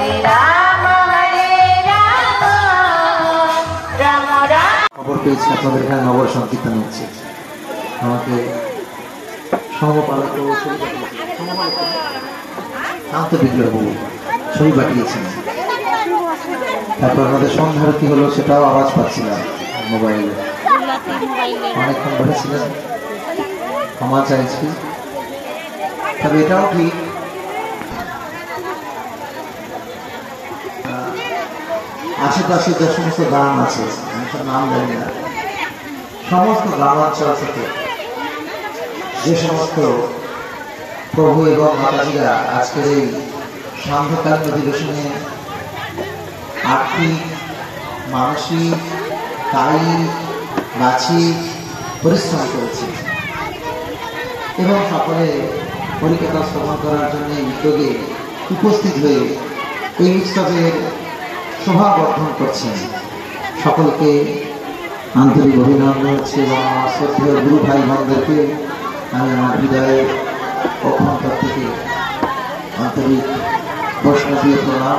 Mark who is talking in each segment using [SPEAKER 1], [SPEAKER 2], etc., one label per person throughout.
[SPEAKER 1] খবর পেয়েছি আপনাদের এখানে নগর সংকীর্তন হচ্ছে। আমাকে সমপালক শান্ত বিগ্রহ ছবি পাঠিয়েছেন। তারপর আমাদের সন্ধ্যারতি হলো, সেটাও আওয়াজ পাচ্ছিলাম মোবাইলে। অনেকক্ষণ বলেছিলেন, ক্ষমা চাইছি। তবে এটাও ঠিক, আশেপাশে যে সমস্ত গ্রাম আছে, নাম জানি না, সমস্ত গ্রামাঞ্চল থেকে যে সমস্ত প্রভু এবং মাতাজিরা আজকের এই সান্ধ্যকালীন অধিবেশনে আর্থিক, মানসিক, কায়িক, বাচিক পরিশ্রম করেছে এবং সকলে পরিকথা শ্রবণ করার জন্য উদ্যোগে উপস্থিত হয়ে এই উৎসবের শোভা বর্ধন করছেন, সকলকে আন্তরিক অভিনন্দন হচ্ছে এবং আমার শ্রদ্ধেয় গুরু ভাই বোনদেরকে আমি আমার হৃদয়ের অভ্যন্তর থেকে আন্তরিক বৈষ্ণবীয় প্রণাম।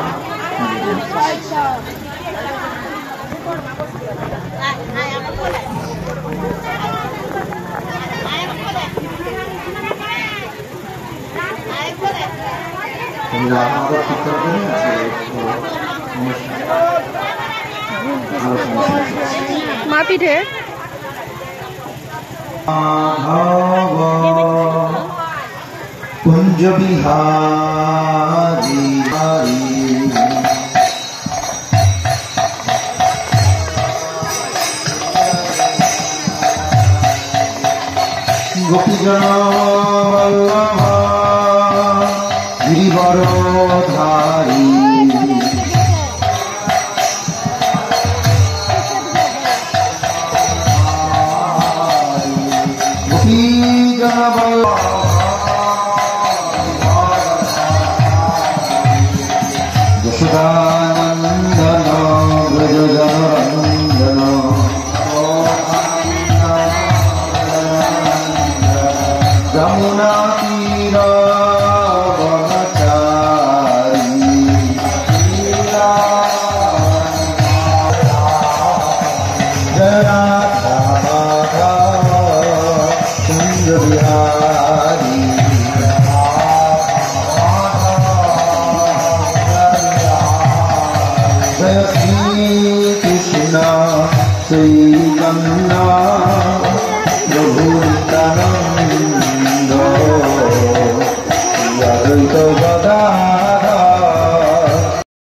[SPEAKER 2] মাপিঠে
[SPEAKER 1] কুঞ্জ বিহারী গোপীজন গিরিবরধারী যশোদানন্দন